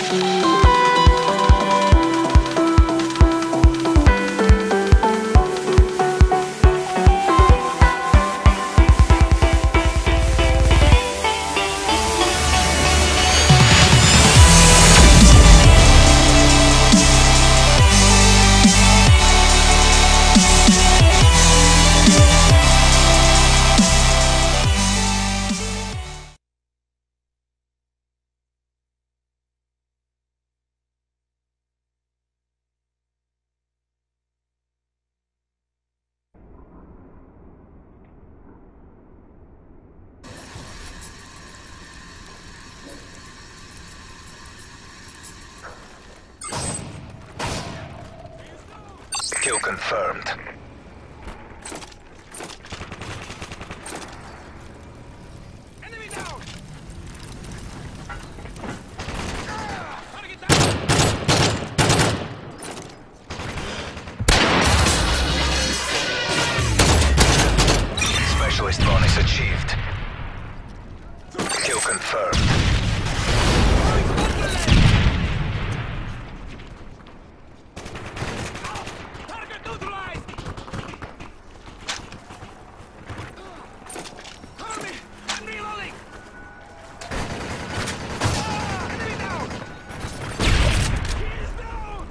Kill confirmed. Enemy down! Target down! Specialist bonus achieved. Kill confirmed. Target neutralized! Cover me! I'm reloading! Enemy down! He is down!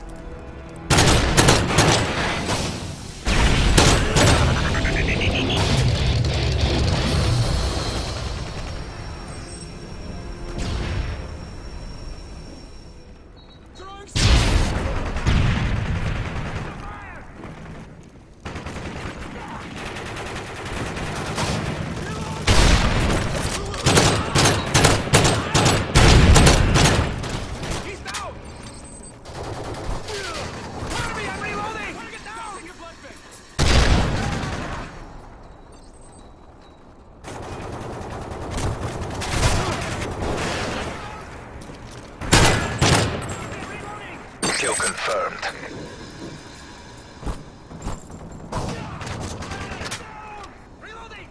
Throwing fire! He's down! Cover me! I'm reloading! Target down! Your blood bank! Reloading! Kill confirmed. Reloading!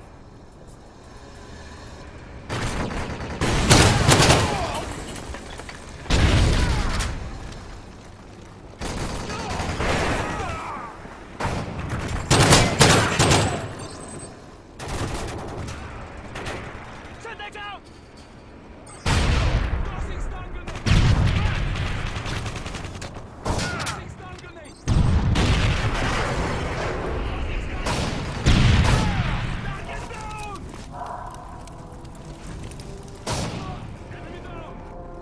Syntax out! Tossing stun grenade! Tossing stun grenade! Target down! Enemy down!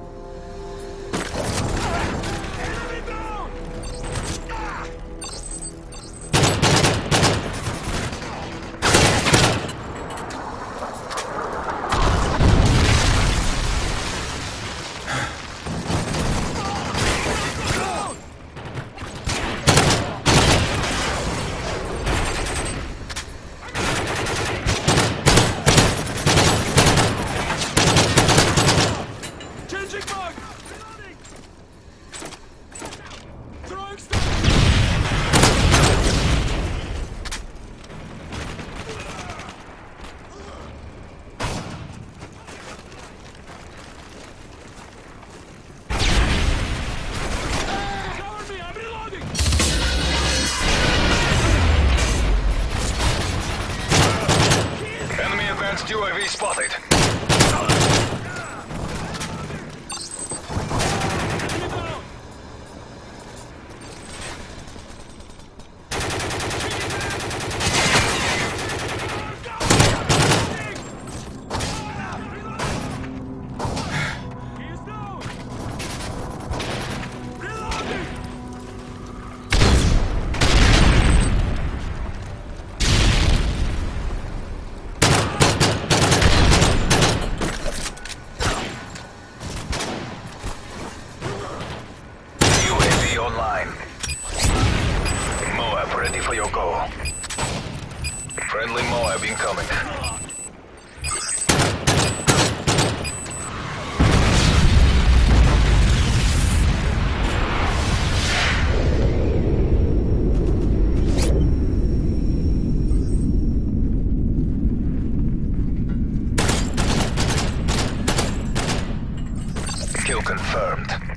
Enemy down! Changing bug! Reloading! Throwing stun! Cover me! I'm reloading! Enemy advanced UAV spotted. Enemy down! He is down! Reloading! UAV online. Moab ready for your goal. Friendly Moab incoming. Kill confirmed.